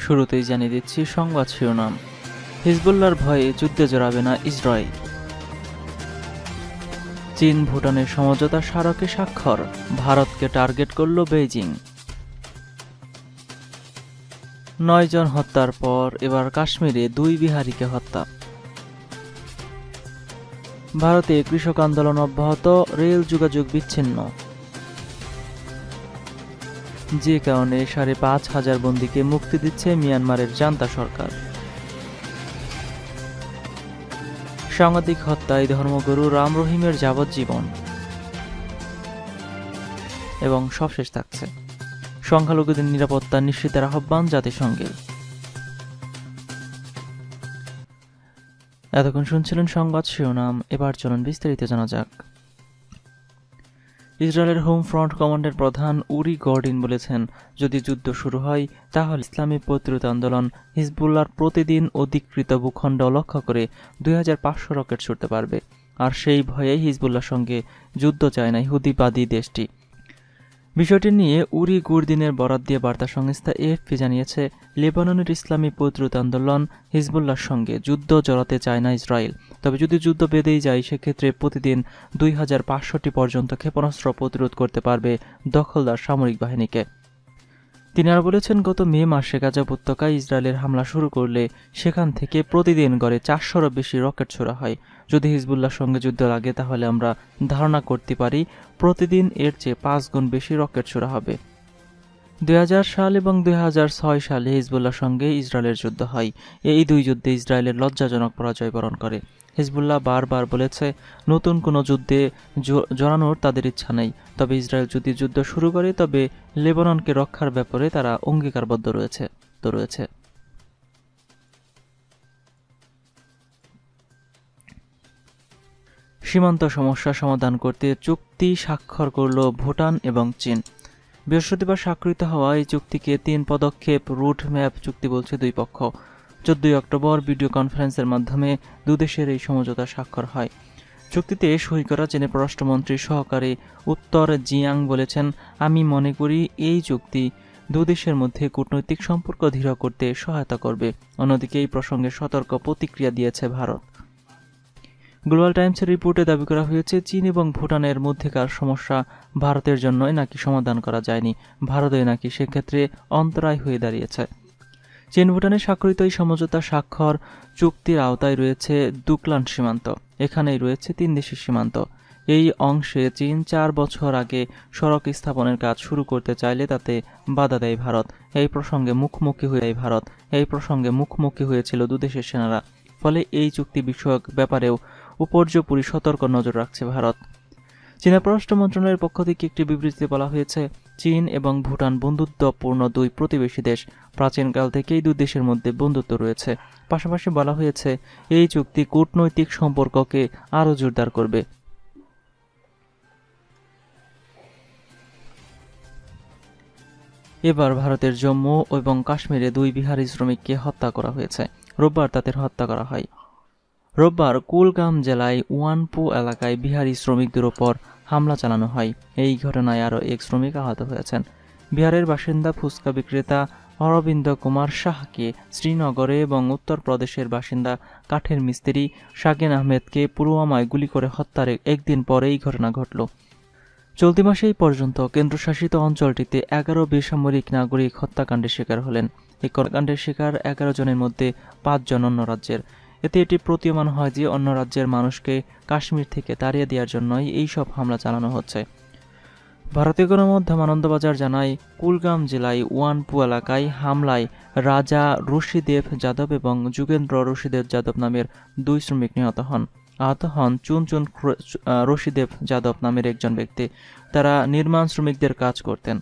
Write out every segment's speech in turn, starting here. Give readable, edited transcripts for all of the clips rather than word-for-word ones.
শুরুতেই জানিয়ে দিচ্ছি সংবাদ শিরোনাম। হিজবুল্লাহর ভয়ে যুদ্ধে জড়াবে না ইসরায়েল। চীন ভুটানের সমঝোতা স্মারকে স্বাক্ষর, ভারতকে টার্গেট করল বেইজিং। 9 জন হত্যার পর এবার কাশ্মীরে 2 বিহারিকে হত্যা। ভারতে কৃষক আন্দোলন অব্যাহত, রেল যোগাযোগ বিচ্ছিন্ন। যে কারণে 5,500 বন্দীকে মুক্তি দিচ্ছে মিয়ানমারের জান্তা সরকার। সাংবাদিক হত্যায় ধর্মগুরু রাম রহিমের যাবজ্জীবন। এবং সবশেষ থাকছে সংখ্যালঘুদের নিরাপত্তা নিশ্চিতের আহ্বান জাতিসংঘের। এতক্ষণ শুনছিলেন সংবাদ শিরোনাম, এবার চলুন বিস্তারিত জানা যাক। ইসরায়েলের হোম ফ্রন্ট কমান্ডের প্রধান উরি গর্ডিন বলেছেন, যদি যুদ্ধ শুরু হয় তাহলে ইসলামী প্রতিরোধ আন্দোলন হিজবুল্লাহর প্রতিদিন অধিকৃত ভূখণ্ড লক্ষ্য করে 2500 রকেট ছুড়তে পারবে। আর সেই ভয়েই হিজবুল্লাহর সঙ্গে যুদ্ধ চায় না ইহুদিবাদী দেশটি। বিষয়টি নিয়ে উরি গুরদিনের বরাত দিয়ে বার্তা সংস্থা এএফপি জানিয়েছে, লেবাননের ইসলামী প্রতিরোধ আন্দোলন হিজবুল্লাহর সঙ্গে যুদ্ধ জড়াতে চায় না ইসরায়েল। তবে যদি যুদ্ধ বেঁধেই যায় সেক্ষেত্রে প্রতিদিন 2500টি পর্যন্ত ক্ষেপণাস্ত্র প্রতিরোধ করতে পারবে দখলদার সামরিক বাহিনীকে। তিনি আরও বলেছেন, গত মে মাসে গাজা উপত্যকায় ইসরায়েলের হামলা শুরু করলে সেখান থেকে প্রতিদিন গড়ে 400রও বেশি রকেট ছোড়া হয়। যদি হিজবুল্লাহর সঙ্গে যুদ্ধ লাগে তাহলে আমরা ধারণা করতে পারি প্রতিদিন এর চেয়ে 5 গুণ বেশি রকেট ছোড়া হবে। 2000 সাল এবং 2006 সালে হিজবুল্লাহর সঙ্গে ইসরায়েলের যুদ্ধ হয়। এই 2 যুদ্ধে ইসরায়েলের লজ্জাজনক পরাজয় বরণ করে। হিজবুল্লাহ বারবার বলেছে নতুন কোনো যুদ্ধে জড়ানোর তাদের ইচ্ছা নেই। তবে ইসরায়েল যদি যুদ্ধ শুরু করে তবে লেবাননকে রক্ষার ব্যাপারে তারা অঙ্গীকারবদ্ধ রয়েছে। সীমান্ত সমস্যা সমাধান করতে চুক্তি স্বাক্ষর করল ভুটান এবং চীন। বৃহস্পতিবার স্বাক্ষরিত হওয়া এই চুক্তিকে 3 পদক্ষেপ রুট ম্যাপ চুক্তি বলছে দুই পক্ষ। 14 অক্টোবর ভিডিও কনফারেন্সের মাধ্যমে দুদেশের এই সমঝোতা স্বাক্ষর হয়। চুক্তিতে সই করা চীনের পররাষ্ট্রমন্ত্রীর সহকারী উত্তর জিয়াং বলেছেন, আমি মনে করি এই চুক্তি দুদেশের মধ্যে কূটনৈতিক সম্পর্ক দৃঢ় করতে সহায়তা করবে। অন্যদিকে এই প্রসঙ্গে সতর্ক প্রতিক্রিয়া দিয়েছে ভারত। গ্লোবাল টাইমসের রিপোর্টে দাবি করা হয়েছে, চীন এবং ভুটানের মধ্যেকার সমস্যা ভারতের জন্যই নাকি সমাধান করা যায়নি, ভারতই নাকি সেক্ষেত্রে অন্তরায় হয়ে দাঁড়িয়েছে। চীন ভুটানের স্বাক্ষরিত এই সমঝোতা স্বাক্ষর চুক্তির আওতায় রয়েছে দুকলান সীমান্ত। এখানেই রয়েছে 3 দেশের সীমান্ত। এই অংশে চীন 4 বছর আগে সড়ক স্থাপনের কাজ শুরু করতে চাইলে তাতে বাধা দেয় ভারত। এই প্রসঙ্গে মুখোমুখি হয়েছিল দুদেশের সেনারা। ফলে এই চুক্তি বিষয়ক ব্যাপারেও উপর্যুপরি সতর্ক নজর রাখছে ভারত। চীনা পররাষ্ট্র মন্ত্রণালয়ের পক্ষ থেকে একটি বিবৃতিতে বলা হয়েছে, চীন এবং ভুটান বন্ধুত্বপূর্ণ 2 প্রতিবেশী দেশ। প্রাচীনকাল থেকেই 2 দেশের মধ্যে বন্ধুত্ব রয়েছে। পাশাপাশি বলা হয়েছে, এই চুক্তি কূটনৈতিক সম্পর্ককে আরও জোরদার করবে। এবার ভারতের জম্মু এবং কাশ্মীরে 2 বিহারি শ্রমিককে হত্যা করা হয়েছে। রোববার তাদের হত্যা করা হয়। রোববার কুলগাম জেলায় ওয়ানপু এলাকায় বিহারি শ্রমিকদের ওপর হামলা চালানো হয়। এই ঘটনায় আরও 1 শ্রমিক আহত হয়েছেন। বিহারের বাসিন্দা ফুচকা বিক্রেতা অরবিন্দ কুমার শাহকে শ্রীনগরে এবং উত্তরপ্রদেশের বাসিন্দা কাঠের মিস্ত্রি শাকিন আহমেদকে পুলওয়ামায় গুলি করে হত্যার একদিন পরে এই ঘটনা ঘটল। চলতি মাসে এই পর্যন্ত কেন্দ্রশাসিত অঞ্চলটিতে 11 বেসামরিক নাগরিক হত্যাকাণ্ডের শিকার হলেন। এই হত্যাকাণ্ডের শিকার 11 জনের মধ্যে 5 জন অন্য রাজ্যের। এতে এটি প্রতীয়মান হয় যে অন্য রাজ্যের মানুষকে কাশ্মীর থেকে তাড়িয়ে দেওয়ার জন্যই এই সব হামলা চালানো হচ্ছে। ভারতীয় গণমাধ্যম আনন্দবাজার জানায়, কুলগাম জেলায় ওয়ানপু এলাকায় হামলায় রাজা ঋষিদেব যাদব এবং যুগেন্দ্র ঋষিদেব যাদব নামের 2 শ্রমিক নিহত হন। আহত হন চুনচুন ঋষিদেব যাদব নামের একজন ব্যক্তি। তারা নির্মাণ শ্রমিকদের কাজ করতেন।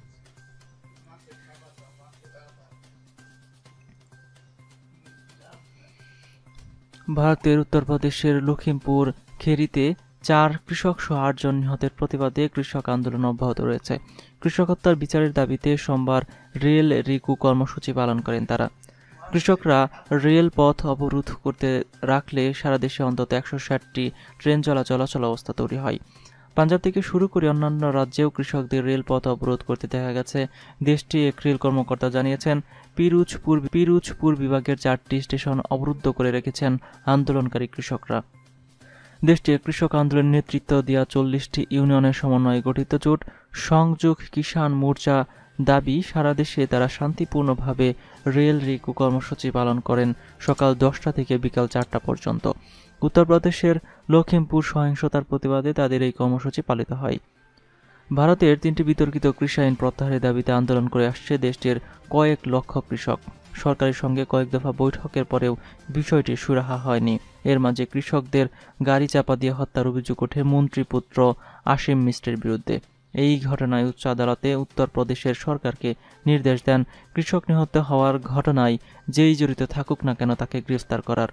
ভারতের উত্তরপ্রদেশের লখিমপুর খেরিতে 4 কৃষক সহ 8 জন নিহতের প্রতিবাদে কৃষক আন্দোলন অব্যাহত রয়েছে। কৃষক হত্যার বিচারের দাবিতে সোমবার রেল রিকু কর্মসূচি পালন করেন তারা। কৃষকরা রেল পথ অবরোধ করতে রাখলে সারা দেশে অন্তত 160টি ট্রেন চলাচল অবস্থা তৈরি হয়। পাঞ্জাব থেকে শুরু করে অন্যান্য রাজ্যেও কৃষকদের রেলপথ অবরোধ করতে দেখা গেছে। দেশটির এক রেল কর্মকর্তা জানিয়েছেন, পিরুজপুর বিভাগের 4টি স্টেশন অবরুদ্ধ করে রেখেছেন আন্দোলনকারী কৃষকরা। দেশটির কৃষক আন্দোলনের নেতৃত্ব দেওয়া 40টি ইউনিয়নের সমন্বয়ে গঠিত জোট সংযোগ কিষাণ মোর্চা দাবি, সারা দেশে তারা শান্তিপূর্ণভাবে রেল রিকু কর্মসূচি পালন করেন সকাল 10টা থেকে বিকাল 4টা পর্যন্ত। উত্তরপ্রদেশের লখিমপুর সহিংসতার প্রতিবাদে তাদের এই কর্মসূচি পালিত হয়। ভারতের 3টি বিতর্কিত কৃষি আইন প্রত্যাহারের দাবিতে আন্দোলন করে আসছে দেশটির কয়েক লক্ষ কৃষক। সরকারের সঙ্গে কয়েক দফা বৈঠকের পরেও বিষয়টি সুরাহা হয়নি। এর মাঝে কৃষকদের গাড়ি চাপা দিয়ে হত্যার অভিযোগ ওঠে মন্ত্রীপুত্র আসিম মিশ্রের বিরুদ্ধে। এই ঘটনায় উচ্চ আদালতে উত্তরপ্রদেশের সরকারকে নির্দেশ দেন কৃষক নিহত হওয়ার ঘটনায় যেই জড়িত থাকুক না কেন তাকে গ্রেফতার করার।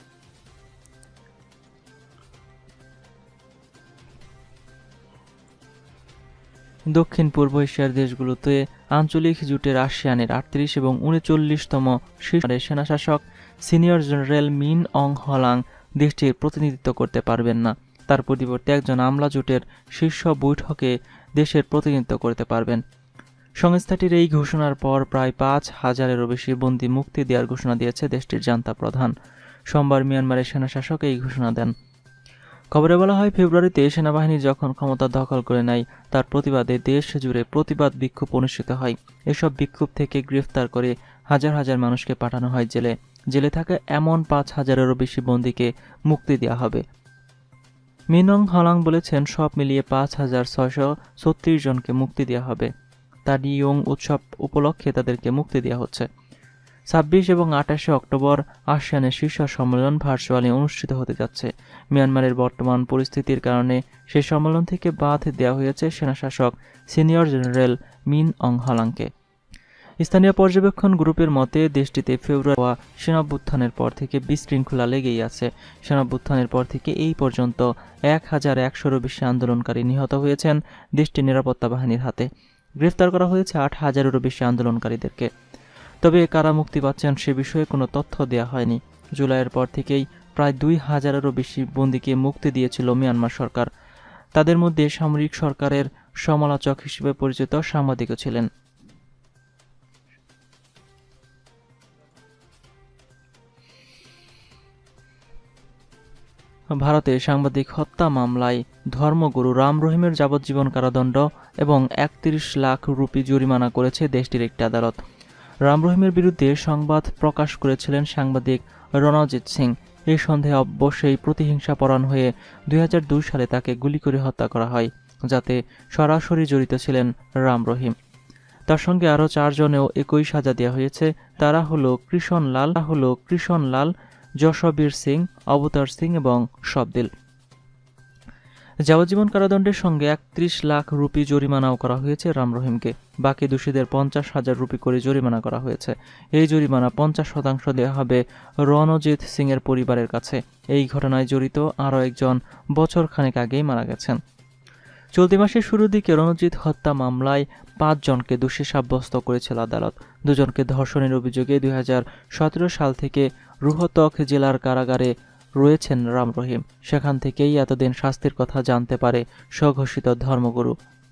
দক্ষিণ পূর্ব এশিয়ার দেশগুলোতে আঞ্চলিক জোটের আসিয়ানের 38 এবং 39তম শীর্ষ সেনাশাসক সিনিয়র জেনারেল মিন অং হলাং দেশটির প্রতিনিধিত্ব করতে পারবেন না। তার পরিবর্তে একজন আমলা জোটের শীর্ষ বৈঠকে দেশের প্রতিনিধিত্ব করতে পারবেন। সংস্থাটির এই ঘোষণার পর প্রায় 5,000-এরও বেশি বন্দী মুক্তি দেওয়ার ঘোষণা দিয়েছে দেশটির জান্তা প্রধান। সোমবার মিয়ানমারের সেনাশাসক এই ঘোষণা দেন। খবরে বলা হয়, ফেব্রুয়ারিতে সেনাবাহিনী যখন ক্ষমতা দখল করে নেয় তার প্রতিবাদে দেশ জুড়ে প্রতিবাদ বিক্ষোভ অনুষ্ঠিত হয়। এসব বিক্ষোভ থেকে গ্রেফতার করে হাজার হাজার মানুষকে পাঠানো হয় জেলে। জেলে থাকা এমন 5,000-এরও বেশি বন্দীকে মুক্তি দেওয়া হবে। মিন অং হলাং বলেছেন, সব মিলিয়ে 5,636 জনকে মুক্তি দেওয়া হবে। তাডিয়ং উৎসব উপলক্ষে তাদেরকে মুক্তি দেওয়া হচ্ছে। 26 এবং 28 অক্টোবর আসিয়ানের শীর্ষ সম্মেলন ভার্চুয়ালি অনুষ্ঠিত হতে যাচ্ছে। মিয়ানমারের বর্তমান পরিস্থিতির কারণে সেই সম্মেলন থেকে বাদ দেওয়া হয়েছে সেনাশাসক সিনিয়র জেনারেল মিন অং হলাংকে। স্থানীয় পর্যবেক্ষণ গ্রুপের মতে, দেশটিতে ফেব্রুয়ারি হওয়া সেনাভ্যুত্থানের পর থেকে বিশৃঙ্খলা লেগেই আছে। সেনাভ্যুত্থানের পর থেকে এই পর্যন্ত 1,100-এরও বেশি আন্দোলনকারী নিহত হয়েছেন দেশটির নিরাপত্তা বাহিনীর হাতে। গ্রেফতার করা হয়েছে 8,000-এরও বেশি আন্দোলনকারীদেরকে। তবে কারা মুক্তি পাচ্ছেন সে বিষয়ে কোনো তথ্য দেওয়া হয়নি। জুলাইয়ের পর থেকেই প্রায় 2,000-এরও বেশি বন্দীকে মুক্তি দিয়েছিল মিয়ানমার সরকার। তাদের মধ্যে সামরিক সরকারের সমালোচক হিসেবে পরিচিত সাংবাদিকও ছিলেন। ভারতে সাংবাদিক হত্যা মামলায় ধর্মগুরু রাম রহিমের যাবজ্জীবন কারাদণ্ড এবং 31 লাখ রুপি জরিমানা করেছে দেশটির একটি আদালত। রাম রহিমের বিরুদ্ধে সংবাদ প্রকাশ করেছিলেন সাংবাদিক রণজিৎ সিং। এই সন্দেহে অবশ্যই প্রতিহিংসাপরায়ণ হয়ে 2002 সালে তাকে গুলি করে হত্যা করা হয়, যাতে সরাসরি জড়িত ছিলেন রাম রহিম। তার সঙ্গে আরও 4 জনেও একই সাজা দেওয়া হয়েছে। তারা হলো কৃষণ লাল, যশবীর সিং, অবতার সিং এবং শবদিল। যাবজ্জীবন কারাদণ্ডের সঙ্গে 31 লাখ রুপি জরিমানাও করা হয়েছে রাম রহিমকে। বাকি দোষীদের 50,000 রুপি করে জরিমানা করা হয়েছে। এই জরিমানা 50% দেওয়া হবে রণজিৎ সিংয়ের পরিবারের কাছে। এই ঘটনায় জড়িত আরও একজন বছর খানেক আগেই মারা গেছেন। চলতি মাসের শুরুর দিকে রণজিৎ হত্যা মামলায় 5 জনকে দোষী সাব্যস্ত করেছিল আদালত। 2 জনকে ধর্ষণের অভিযোগে 2017 সাল থেকে রোহতক জেলার কারাগারে রয়েছেন রাম রহিম। সেখান থেকেই এতদিন শাস্তির কথা জানতে পারে স্বঘোষিত ধর্মগুরু।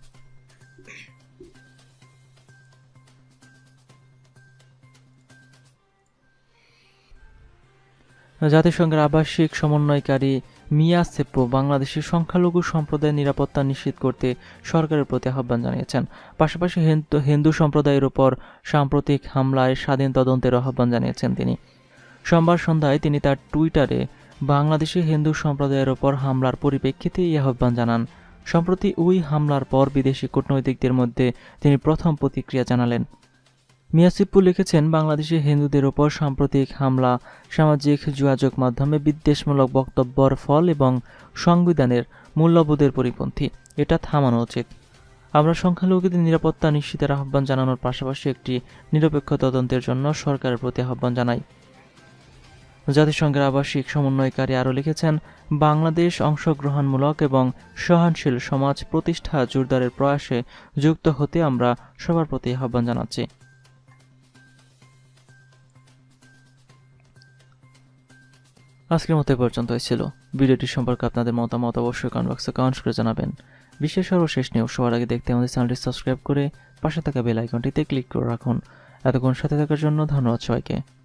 জাতিসংঘের আবাসিক সমন্বয়কারী মিয়া সেপ্পো বাংলাদেশের সংখ্যালঘু সম্প্রদায়ের নিরাপত্তা নিশ্চিত করতে সরকারের প্রতি আহ্বান জানিয়েছেন। পাশাপাশি হিন্দু সম্প্রদায়ের উপর সাম্প্রতিক হামলায় স্বাধীন তদন্তের আহ্বান জানিয়েছেন তিনি। সোমবার সন্ধ্যায় তিনি তার টুইটারে বাংলাদেশি হিন্দু সম্প্রদায়ের ওপর হামলার পরিপ্রেক্ষিতে এই আহ্বান জানান। সম্প্রতি ওই হামলার পর বিদেশি কূটনৈতিকদের মধ্যে তিনি প্রথম প্রতিক্রিয়া জানালেন। মিয়া সিপ্পু লিখেছেন, বাংলাদেশি হিন্দুদের ওপর সাম্প্রতিক হামলা সামাজিক যোগাযোগ মাধ্যমে বিদ্বেষমূলক বক্তব্যের ফল এবং সংবিধানের মূল্যবোধের পরিপন্থী। এটা থামানো উচিত। আমরা সংখ্যালঘুদের নিরাপত্তা নিশ্চিতের আহ্বান জানানোর পাশাপাশি একটি নিরপেক্ষ তদন্তের জন্য সরকারের প্রতি আহ্বান জানাই। জাতিসংঘের আবাসিক সমন্বয়কারী আরও লিখেছেন, বাংলাদেশ অংশগ্রহণমূলক এবং সহনশীল সমাজ প্রতিষ্ঠা জোরদারের প্রয়াসে যুক্ত হতে আমরা সবার প্রতি আহ্বান জানাচ্ছি। আজকের মতো পর্যন্তই ছিল। ভিডিওটি সম্পর্কে আপনাদের মতামত অবশ্যই কমেন্ট বক্সে কমেন্ট করে জানাবেন। বিশ্বের সর্বশেষ নিউজ সবার আগে দেখতে আমাদের চ্যানেলটি সাবস্ক্রাইব করে পাশে থাকা বেল আইকনটিতে ক্লিক করে রাখুন। এতক্ষণ সাথে থাকার জন্য ধন্যবাদ সবাইকে।